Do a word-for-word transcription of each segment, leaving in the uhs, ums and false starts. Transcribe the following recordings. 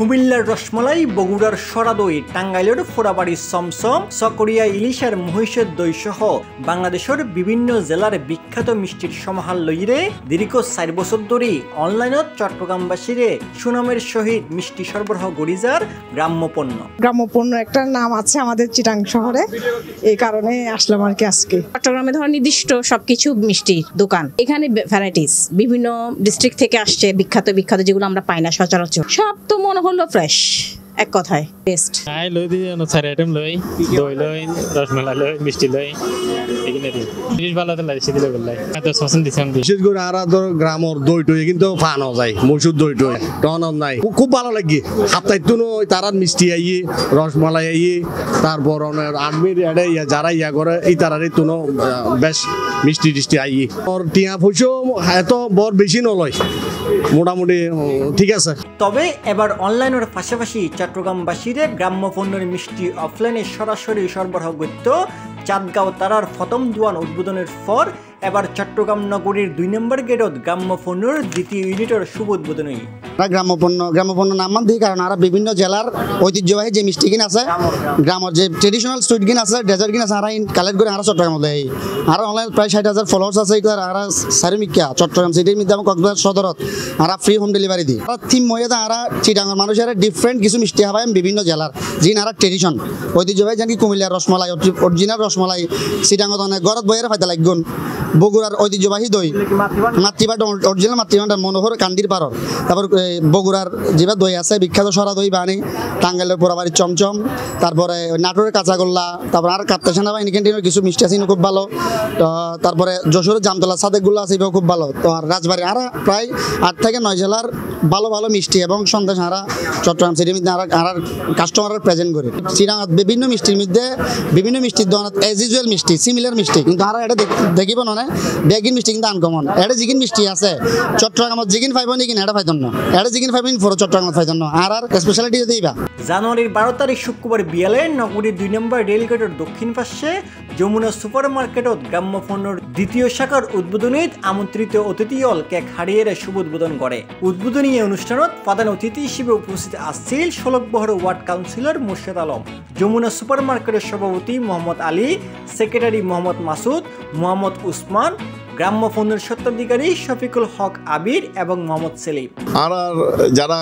কুমিল্লার রসমালাই, বগুড়ার সরা দই, টাঙ্গাইলের ফোড়াবাড়ির সমসম, চকরিয়া ইলিশার মহিষের দই সহ বাংলাদেশের বিভিন্ন জেলার বিখ্যাত মিষ্টির সমাহার লইরে দীর্ঘ চার বছর ধরে অনলাইনত চট্টগ্রামবাসীরে সুনামের সহিত মিষ্টি সরবরাহ গরিজার গ্রাম্যপণ্য গ্রাম্যপণ্য একটা নাম আছে আমাদের চিটাং শহরে, এই কারণে আসলাম আর কি। আজকে চট্টগ্রামে ধর নির্দিষ্ট সবকিছু মিষ্টির দোকান, এখানে ভ্যারাইটিস বিভিন্ন ডিস্ট্রিক্ট থেকে আসছে, বিখ্যাত বিখ্যাত যেগুলো আমরা পাই না সচরাচর, সব তো মনে হলো ফ্রেশ। এক কথায় বেস্ট। আই লই দি চার আইটেম লই, দই লই, রসমালাই লই, মিষ্টি লই, এখানে দি জিনিস ভালো তো লাগছে দিলে বললাই এত পছন্দ দিছাম দি। বিশেষ করে আর গ্রামের দই টই কিন্তু ফানো যায়, মসুর দই টই টন নাই, খুব ভালো লাগে। হাতাই তুনো তারা মিষ্টি আইয়ে, রসমালাই আইয়ে, তারপর আর্মির এডে যারা ইয়া করে এই তারারে তুনো বেশ মিষ্টি টিষ্টি আইয়ে। ওর টিয়া পয়সা এত বড় বেশি নলয়, মোটামুটি ঠিক আছে। তবে এবার অনলাইনের পাশাপাশি চট্টগ্রামবাসীদের গ্রাম্য পণ্যের মিষ্টি অফলাইনে সরাসরি সরবরাহ করত চাঁদগাঁও তারার প্রথম দোয়ান উদ্বোধনের পর এবার চট্টগ্রাম নগরীর দুই নম্বর গেটত গ্রাম্য পণ্যের দ্বিতীয় ইউনিটের শুভ উদ্বোধনী। গ্রাম্যপণ্য গ্রাম্যপণ্য নাম দিই কারণ আর বিভিন্ন জেলার ঐতিহ্যবাহী যে মিষ্টি কিন আছে, গ্রামের যে ট্রেডিশনাল সুইট কিন আছে, ডেজার্ট কিন আছে, আর কালেক্ট করে আর চট্টগ্রাম দেয়। আর অনলাইন প্রায় ষাট হাজার ফলোয়ার্স আছে, এটা আর সারিমিকা চট্টগ্রাম সিটির মধ্যে আমি কক্সবাজার সদরত আর ফ্রি হোম ডেলিভারি দিই। আর থিম মহিলা আর চিটাঙ্গের মানুষের ডিফারেন্ট কিছু মিষ্টি হাবাই বিভিন্ন জেলার যিনি আর ট্রেডিশন ঐতিহ্যবাহী যেন কি কুমিল্লার রসমালাই, অরিজিনাল রসমালাই চিটাঙ্গত অনেক গরত বইয়ের ফায়দা লাগগুন। বগুড়ার ঐতিহ্যবাহী দই মাতৃভাট, অরিজিনাল মাতৃভাট মনোহর কান্দির পারর। তারপর বগুড়ার যেটা দই আছে বিখ্যাত সরা দই বানি, টাঙ্গাইলের পোড়াবাড়ির চমচম, তারপরে নাটোরের কাঁচাগোল্লা, তারপর আর কাপ্তা সেনাবাহিনী ক্যান্টিনের কিছু মিষ্টি আছে খুব ভালো। তো তারপরে যশোরের জামতলা সাদেকগুলো আছে এটাও খুব ভালো। তো আর রাজবাড়ি আর প্রায় আট থেকে নয় জেলার ভালো ভালো মিষ্টি এবং সন্দেশ আর চট্টগ্রাম সিটির মধ্যে আর কাস্টমারের প্রেজেন্ট করে। চিরাঙাত বিভিন্ন মিষ্টির মধ্যে বিভিন্ন মিষ্টির দোকানত এজ ইউজুয়াল মিষ্টি, সিমিলার মিষ্টি, কিন্তু আর এটা দেখিব না বেগিন মিষ্টি কিন্তু আনকমন। এটা জিগিন মিষ্টি আছে চট্টগ্রামত জিগিন ফাইব নি কিনা এটা ফাইতন না, এটা জিগিন ফাইবেন ফোর চট্টগ্রামত ফাইতন না। আর আর স্পেশালিটি দিবা জানুয়ারির বারো তারিখ শুক্রবার বিয়ালে নগরীর দুই নম্বর রেলগেটের দক্ষিণ পাশে যমুনা সুপার মার্কেটত গ্রাম্য পণ্যের দ্বিতীয় শাখার উদ্বোধনীত আমন্ত্রিত অতিথি অল কেক হারিয়ে শুভ উদ্বোধন করে। উদ্বোধনী অনুষ্ঠানত প্রধান অতিথি হিসেবে উপস্থিত আসছিল Sholokbahar ward councillor Murshed Alam, Jamuna super মার্কেটের সভাপতি মোহাম্মদ আলী, সেক্রেটারি মোহাম্মদ মাসুদ, মোহাম্মদ উসমান, গ্রাম্য পণ্যের স্বত্বাধিকারী শফিকুল হক আবির এবং মোহাম্মদ সেলিম। আর যারা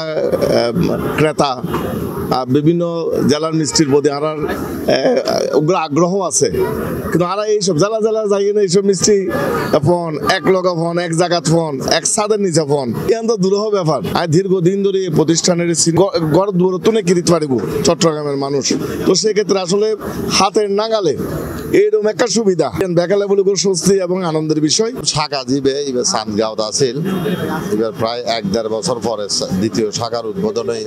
ক্রেতা বিভিন্ন জেলার মিষ্টির প্রতি আর উগ্র আগ্রহ আছে, কিন্তু আর এইসব জেলা জেলা যাই না এইসব মিষ্টি ফোন এক লগা ফোন এক জায়গাত ফোন এক ছাদের নিচে ফোন এন তো দুরূহ ব্যাপার। আর দীর্ঘদিন ধরে এই প্রতিষ্ঠানের গড় দূরত্বনে কিনতে পারিব চট্টগ্রামের মানুষ। তো সেক্ষেত্রে আসলে হাতের নাগালে এইরকম একটা সুবিধা দেখালে বলে স্বস্তি এবং আনন্দের বিষয়। শাখা জিবে এবার চাঁদগাঁওত আছিল, এবার প্রায় এক দেড় বছর পরে দ্বিতীয় শাখার উদ্বোধন হয়ে।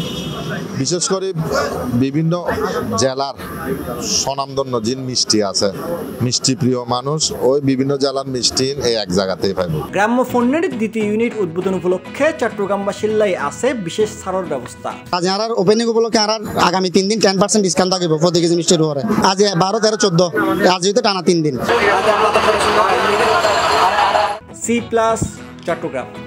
বিশেষ করে বিভিন্ন জেলার স্বনামধন্য জিন মিষ্টি আছে, মিষ্টি প্রিয় মানুষ ওই বিভিন্ন জেলার মিষ্টি এই এক জায়গাতেই পাইব। গ্রাম্য পণ্যের দ্বিতীয় ইউনিট উদ্বোধন উপলক্ষে চট্টগ্রামবাসীর লাই আছে বিশেষ ছাড়ের ব্যবস্থা। আজ আর ওপেনিং উপলক্ষে আর আগামী তিন দিন টেন পার্সেন্ট ডিসকাউন্ট থাকিব প্রতি কেজি মিষ্টির উপরে। আজ বারো তেরো চোদ্দ আজ হইতে টানা তিন দিন। C plus Chittagong.